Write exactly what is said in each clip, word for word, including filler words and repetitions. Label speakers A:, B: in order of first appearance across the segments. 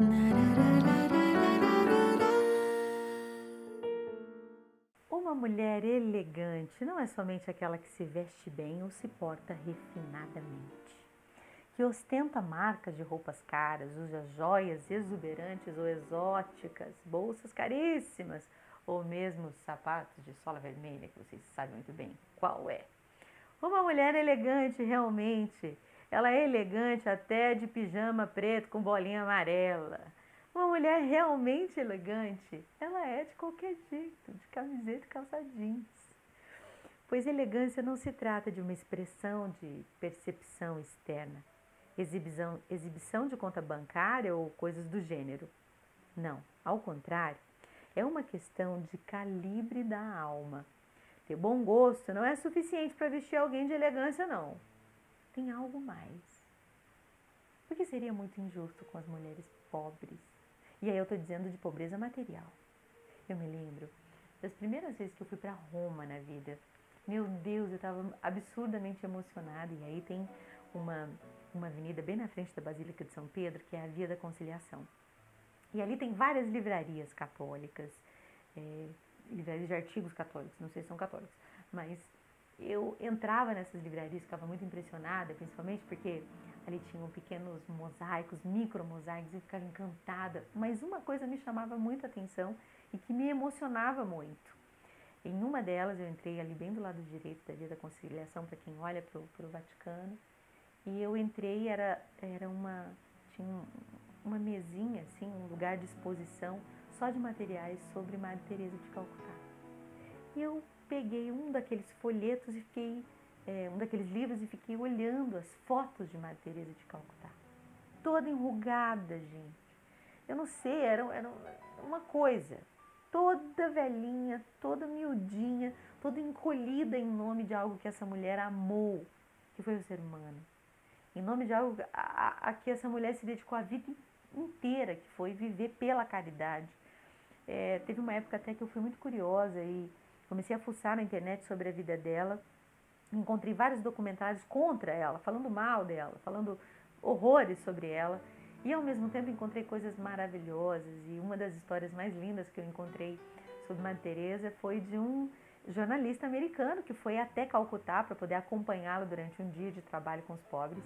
A: Uma mulher elegante não é somente aquela que se veste bem ou se porta refinadamente, que ostenta marcas de roupas caras, usa joias exuberantes ou exóticas, bolsas caríssimas ou mesmo sapatos de sola vermelha, que vocês sabem muito bem qual é. Uma mulher elegante realmente, ela é elegante até de pijama preto com bolinha amarela. Uma mulher realmente elegante, ela é de qualquer jeito, de camiseta e calça jeans. Pois elegância não se trata de uma expressão de percepção externa, exibição, exibição de conta bancária ou coisas do gênero. Não, ao contrário, é uma questão de calibre da alma. Ter bom gosto não é suficiente para vestir alguém de elegância, não. Tem algo mais. Porque seria muito injusto com as mulheres pobres. E aí eu estou dizendo de pobreza material. Eu me lembro das primeiras vezes que eu fui para Roma na vida. Meu Deus, eu estava absurdamente emocionada. E aí tem uma, uma avenida bem na frente da Basílica de São Pedro, que é a Via da Conciliação. E ali tem várias livrarias católicas, é, livrarias de artigos católicos, não sei se são católicos, mas eu entrava nessas livrarias, ficava muito impressionada, principalmente porque ali tinham pequenos mosaicos, micro mosaicos, e eu ficava encantada. Mas uma coisa me chamava muita atenção e que me emocionava muito. Em uma delas eu entrei ali bem do lado direito da Via da Conciliação, para quem olha para o Vaticano, e eu entrei, era, era uma, tinha uma mesinha, assim, um lugar de exposição só de materiais sobre Madre Teresa de Calcutá. E eu peguei um daqueles folhetos e fiquei, é, um daqueles livros e fiquei olhando as fotos de Madre Teresa de Calcutá. Toda enrugada, gente. Eu não sei, era, era uma coisa. Toda velhinha, toda miudinha, toda encolhida em nome de algo que essa mulher amou, que foi o ser humano. Em nome de algo a, a, a que essa mulher se dedicou a vida inteira, que foi viver pela caridade. É, teve uma época até que eu fui muito curiosa e comecei a fuçar na internet sobre a vida dela. Encontrei vários documentários contra ela, falando mal dela, falando horrores sobre ela. E ao mesmo tempo encontrei coisas maravilhosas. E uma das histórias mais lindas que eu encontrei sobre Madre Teresa foi de um jornalista americano que foi até Calcutá para poder acompanhá-la durante um dia de trabalho com os pobres.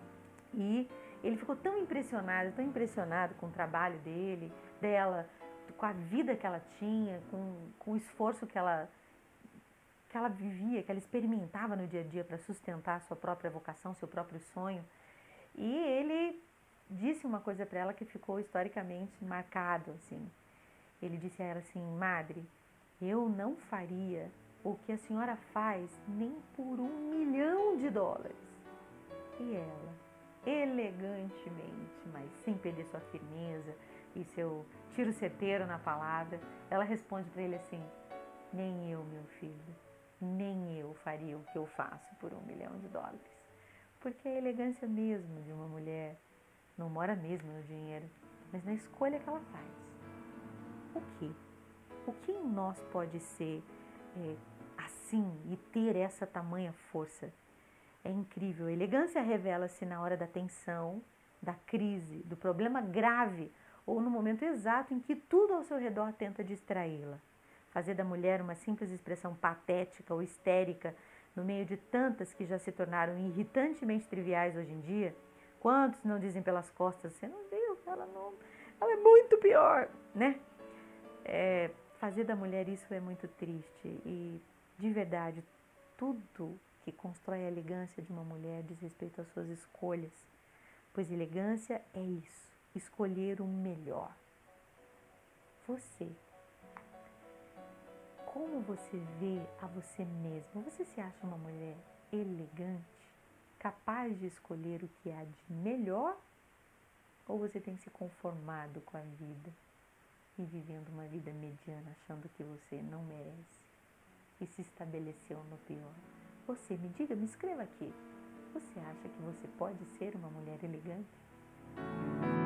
A: E ele ficou tão impressionado, tão impressionado com o trabalho dele, dela, com a vida que ela tinha, com, com o esforço que ela, que ela vivia, que ela experimentava no dia a dia para sustentar a sua própria vocação, seu próprio sonho. E ele disse uma coisa para ela que ficou historicamente marcado, assim. Ele disse a ela assim: Madre, eu não faria o que a senhora faz nem por um milhão de dólares. E ela, elegantemente, mas sem perder sua firmeza e seu tiro certeiro na palavra, ela responde para ele assim: nem eu, meu filho, nem eu faria o que eu faço por um milhão de dólares. Porque a elegância mesmo de uma mulher não mora mesmo no dinheiro, mas na escolha que ela faz. O que? O que em nós pode ser é, assim e ter essa tamanha força? É incrível. A elegância revela-se na hora da tensão, da crise, do problema grave ou no momento exato em que tudo ao seu redor tenta distraí-la. Fazer da mulher uma simples expressão patética ou histérica no meio de tantas que já se tornaram irritantemente triviais hoje em dia. Quantos não dizem pelas costas: você não viu, ela, não, ela é muito pior, né? É, fazer da mulher isso é muito triste e, de verdade, tudo que constrói a elegância de uma mulher diz respeito às suas escolhas, pois elegância é isso, escolher o melhor. Você, como você vê a você mesma? Você se acha uma mulher elegante, capaz de escolher o que há de melhor? Ou você tem se conformado com a vida e vivendo uma vida mediana, achando que você não merece e se estabeleceu no pior? Você, me diga, me escreva aqui. Você acha que você pode ser uma mulher elegante?